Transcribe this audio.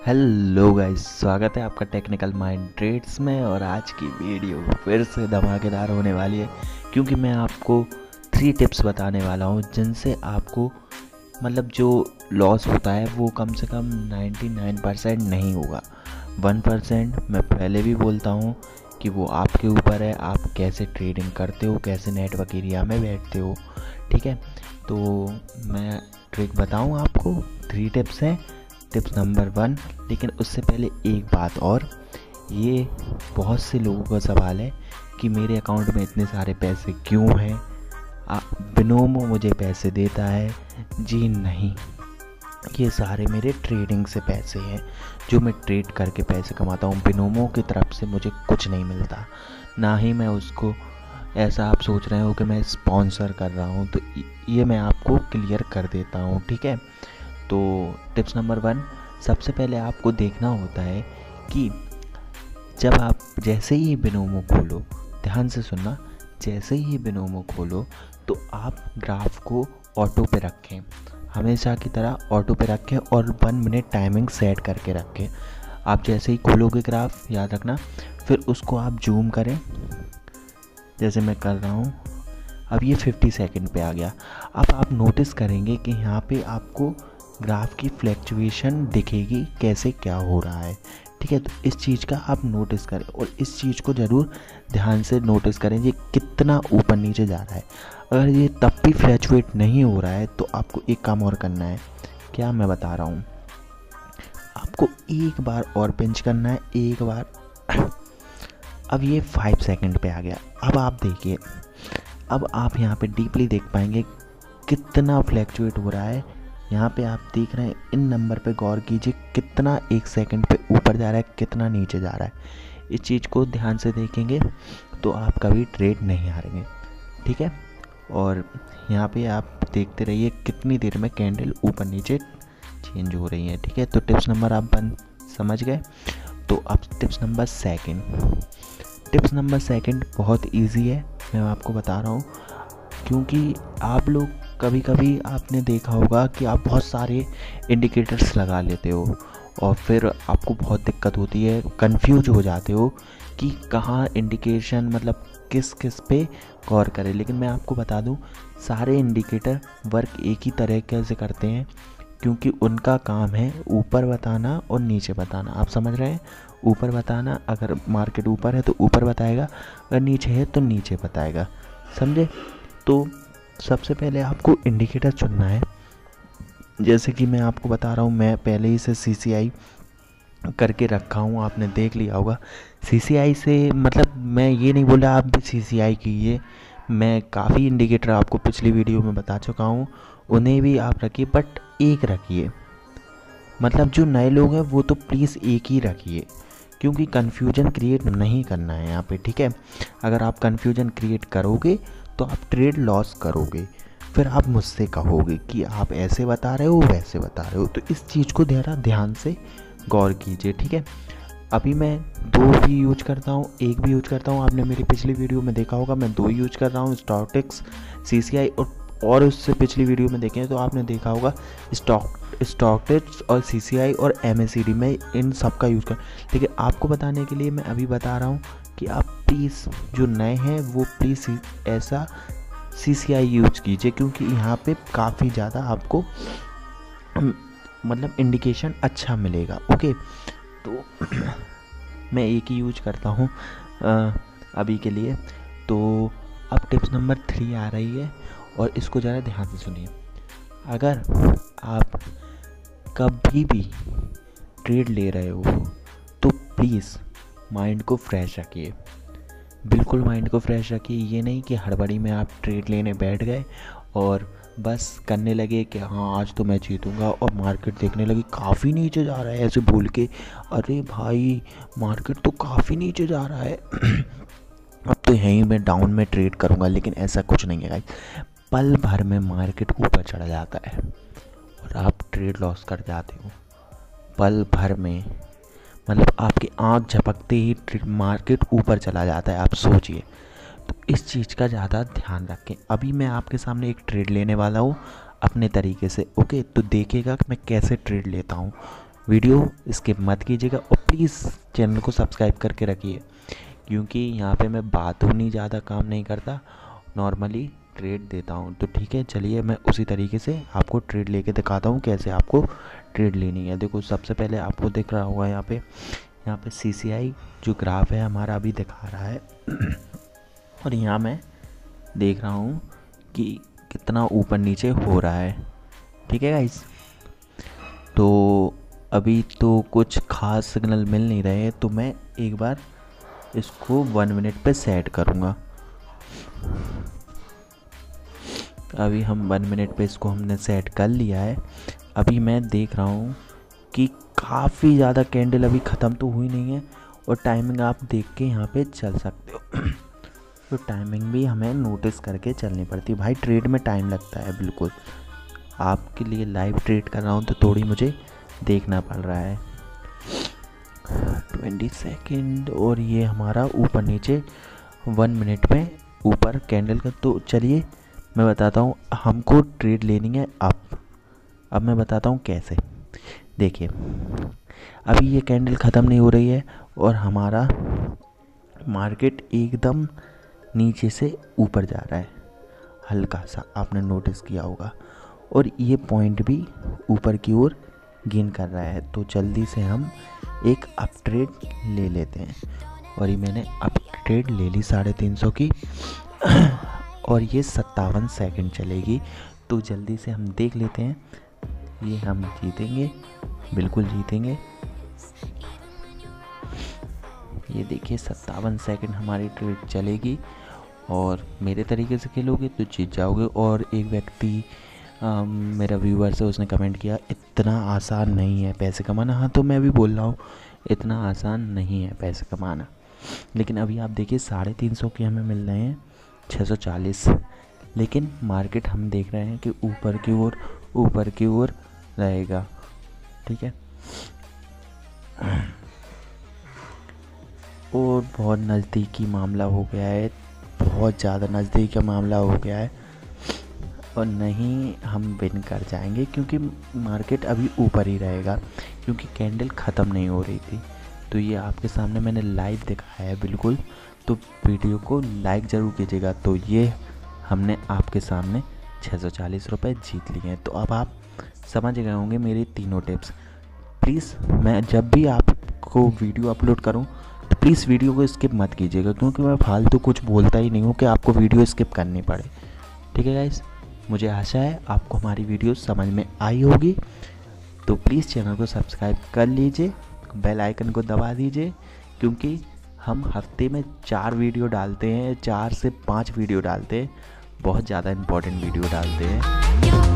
Hello guys, स्वागत है आपका टेक्निकल माइंड ट्रेड्स में। और आज की वीडियो फिर से धमाकेदार होने वाली है क्योंकि मैं आपको 3 टिप्स बताने वाला हूँ जिनसे आपको जो लॉस होता है वो कम से कम 99% नहीं होगा। 1% मैं पहले भी बोलता हूँ कि वो आपके ऊपर है, आप कैसे ट्रेडिंग करते हो, कैसे नेटवर्क एरिया में बैठते हो। ठीक है, तो मैं ट्रिक बताऊँ आपको। 3 टिप्स हैं। टिप्स नंबर 1, लेकिन उससे पहले एक बात और, ये बहुत से लोगों का सवाल है कि मेरे अकाउंट में इतने सारे पैसे क्यों हैं, बिनोमो मुझे पैसे देता है। जी नहीं, ये सारे मेरे ट्रेडिंग से पैसे हैं जो मैं ट्रेड करके पैसे कमाता हूँ। बिनोमो की तरफ से मुझे कुछ नहीं मिलता, ना ही मैं उसको ऐसा आप सोच रहे हो कि मैं स्पॉन्सर कर रहा हूँ। तो ये मैं आपको क्लियर कर देता हूँ, ठीक है। तो टिप्स नंबर 1, सबसे पहले आपको देखना होता है कि जब आप जैसे ही बिनोमो खोलो, ध्यान से सुनना, जैसे ही बिनोमो खोलो तो आप ग्राफ को ऑटो पे रखें, हमेशा की तरह ऑटो पे रखें और 1 मिनट टाइमिंग सेट करके रखें। आप जैसे ही खोलोगे ग्राफ, याद रखना, फिर उसको आप जूम करें जैसे मैं कर रहा हूँ। अब ये 50 सेकंड पे आ गया। अब आप नोटिस करेंगे कि यहाँ पे आपको ग्राफ की फ्लैक्चुएशन दिखेगी, कैसे क्या हो रहा है। ठीक है, तो इस चीज़ का आप नोटिस करें और इस चीज़ को ज़रूर ध्यान से नोटिस करें, ये कितना ऊपर नीचे जा रहा है। अगर ये तब भी फ्लैक्चुएट नहीं हो रहा है तो आपको एक काम और करना है। क्या मैं बता रहा हूँ, आपको एक बार और पिंच करना है, एक बार। अब ये 5 सेकंड पे आ गया। अब आप देखिए, अब आप यहाँ पे डीपली देख पाएंगे कितना फ्लैक्चुएट हो रहा है। यहाँ पे आप देख रहे हैं, इन नंबर पे गौर कीजिए, कितना 1 सेकंड पे ऊपर जा रहा है, कितना नीचे जा रहा है। इस चीज़ को ध्यान से देखेंगे तो आप कभी ट्रेड नहीं हारेंगे, ठीक है। और यहाँ पे आप देखते रहिए कितनी देर में कैंडल ऊपर नीचे चेंज हो रही है, ठीक है। तो टिप्स नंबर आप समझ गए। तो अब टिप्स नंबर 2, टिप्स नंबर 2 बहुत ईजी है, मैं आपको बता रहा हूँ। क्योंकि आप लोग कभी कभी आपने देखा होगा कि आप बहुत सारे इंडिकेटर्स लगा लेते हो और फिर आपको बहुत दिक्कत होती है, कंफ्यूज हो जाते हो कि कहाँ इंडिकेशन किस किस पे गौर करें। लेकिन मैं आपको बता दूं, सारे इंडिकेटर वर्क एक ही तरीके से करते हैं क्योंकि उनका काम है ऊपर बताना और नीचे बताना। आप समझ रहे हैं, ऊपर बताना, अगर मार्केट ऊपर है तो ऊपर बताएगा, अगर नीचे है तो नीचे बताएगा, समझे। तो सबसे पहले आपको इंडिकेटर चुनना है। जैसे कि मैं आपको बता रहा हूँ, मैं पहले ही से CCI करके रखा हूँ, आपने देख लिया होगा। CCI से मैं ये नहीं बोला आप भी CCI कीजिए, मैं काफ़ी इंडिकेटर आपको पिछली वीडियो में बता चुका हूँ, उन्हें भी आप रखिए, बट एक रखिए। जो नए लोग हैं वो तो प्लीज़ एक ही रखिए क्योंकि कन्फ्यूजन क्रिएट नहीं करना है यहाँ पे, ठीक है। अगर आप कन्फ्यूजन क्रिएट करोगे तो आप ट्रेड लॉस करोगे, फिर आप मुझसे कहोगे कि आप ऐसे बता रहे हो, वैसे बता रहे हो। तो इस चीज़ को ध्यान से गौर कीजिए, ठीक है। अभी मैं 2 भी यूज करता हूँ, 1 भी यूज करता हूँ। आपने मेरी पिछली वीडियो में देखा होगा मैं 2 यूज कर रहा हूँ, स्टॉक्स, CCI। और उससे पिछली वीडियो में देखें तो आपने देखा होगा स्टॉक्स और CCI और MACD में इन सब का यूज़ कर। लेकिन आपको बताने के लिए मैं अभी बता रहा हूँ कि आप प्लीज़ जो नए हैं वो प्लीज़ ऐसा CCI यूज कीजिए क्योंकि यहाँ पे काफ़ी ज़्यादा आपको इंडिकेशन अच्छा मिलेगा, ओके। तो मैं एक ही यूज करता हूँ अभी के लिए। तो अब टिप्स नंबर 3 आ रही है और इसको ज़रा ध्यान से सुनिए। अगर आप कभी भी ट्रेड ले रहे हो तो प्लीज़ माइंड को फ्रेश रखिए, बिल्कुल माइंड को फ्रेश रखिए। ये नहीं कि हड़बड़ी में आप ट्रेड लेने बैठ गए और बस करने लगे कि हाँ आज तो मैं जीतूंगा, और मार्केट देखने लगी काफ़ी नीचे जा रहा है, ऐसे बोल के अरे भाई मार्केट तो काफ़ी नीचे जा रहा है अब तो यहीं मैं डाउन में ट्रेड करूंगा। लेकिन ऐसा कुछ नहीं है गाइस, पल भर में मार्केट ऊपर चढ़ जाता है और आप ट्रेड लॉस कर जाते हो पल भर में। आपकी आंख झपकते ही मार्केट ऊपर चला जाता है, आप सोचिए। तो इस चीज़ का ज़्यादा ध्यान रखें। अभी मैं आपके सामने एक ट्रेड लेने वाला हूँ अपने तरीके से, ओके। तो देखिएगा कि मैं कैसे ट्रेड लेता हूँ। वीडियो स्किप मत कीजिएगा और प्लीज़ चैनल को सब्सक्राइब करके रखिए, क्योंकि यहाँ पे मैं बातों नहीं ज़्यादा काम नहीं करता, नॉर्मली ट्रेड देता हूँ। तो ठीक है, चलिए मैं उसी तरीके से आपको ट्रेड लेके दिखाता हूँ कैसे आपको ट्रेड लेनी है। देखो सबसे पहले आपको दिख रहा होगा यहाँ पे CCI जो ग्राफ है हमारा अभी दिखा रहा है और यहाँ मैं देख रहा हूँ कि कितना ऊपर नीचे हो रहा है। ठीक है गाइस, तो अभी तो कुछ खास सिग्नल मिल नहीं रहे हैं, तो मैं एक बार इसको 1 मिनट पे सेट करूँगा। अभी हम 1 मिनट पे इसको हमने सेट कर लिया है। अभी मैं देख रहा हूँ कि काफ़ी ज़्यादा कैंडल अभी ख़त्म तो हुई नहीं है और टाइमिंग आप देख के यहाँ पे चल सकते हो तो टाइमिंग भी हमें नोटिस करके चलनी पड़ती है भाई, ट्रेड में टाइम लगता है। बिल्कुल आपके लिए लाइव ट्रेड कर रहा हूँ तो थोड़ी मुझे देखना पड़ रहा है। 20 सेकेंड और ये हमारा ऊपर नीचे 1 मिनट में ऊपर कैंडल का। तो चलिए मैं बताता हूँ, हमको ट्रेड लेनी है अब मैं बताता हूँ कैसे। देखिए अभी ये कैंडल ख़त्म नहीं हो रही है और हमारा मार्केट एकदम नीचे से ऊपर जा रहा है, हल्का सा आपने नोटिस किया होगा, और ये पॉइंट भी ऊपर की ओर गेन कर रहा है। तो जल्दी से हम एक अप ट्रेड ले लेते हैं और ये मैंने अप ट्रेड ले ली 350 की और ये 57 सेकंड चलेगी। तो जल्दी से हम देख लेते हैं, ये हम जीतेंगे, बिल्कुल जीतेंगे। ये देखिए 57 सेकंड हमारी ट्रेड चलेगी और मेरे तरीके से खेलोगे तो जीत जाओगे। और एक व्यक्ति मेरा व्यूअर से उसने कमेंट किया इतना आसान नहीं है पैसे कमाना। हाँ तो मैं भी बोल रहा हूँ इतना आसान नहीं है पैसे कमाना, लेकिन अभी आप देखिए 350 के हमें मिल रहे हैं 640, लेकिन मार्केट हम देख रहे हैं कि ऊपर की ओर रहेगा। ठीक है, और बहुत नज़दीकी मामला हो गया है, बहुत ज़्यादा नज़दीक का मामला हो गया है और नहीं हम विन कर जाएंगे क्योंकि मार्केट अभी ऊपर ही रहेगा, क्योंकि कैंडल ख़त्म नहीं हो रही थी। तो ये आपके सामने मैंने लाइव दिखाया है बिल्कुल, तो वीडियो को लाइक ज़रूर कीजिएगा। तो ये हमने आपके सामने 640 रुपये जीत लिए हैं। तो अब आप समझ गए होंगे मेरी तीनों टिप्स। प्लीज़ मैं जब भी आपको वीडियो अपलोड करूं तो प्लीज़ वीडियो को स्किप मत कीजिएगा, क्योंकि मैं फालतू कुछ बोलता ही नहीं हूं कि आपको वीडियो स्किप करनी पड़े। ठीक है गाइस, मुझे आशा है आपको हमारी वीडियो समझ में आई होगी। तो प्लीज़ चैनल को सब्सक्राइब कर लीजिए, बेल आइकन को दबा दीजिए, क्योंकि हम हफ्ते में 4 वीडियो डालते हैं, 4 से 5 वीडियो डालते हैं, बहुत ज़्यादा इम्पोर्टेंट वीडियो डालते हैं।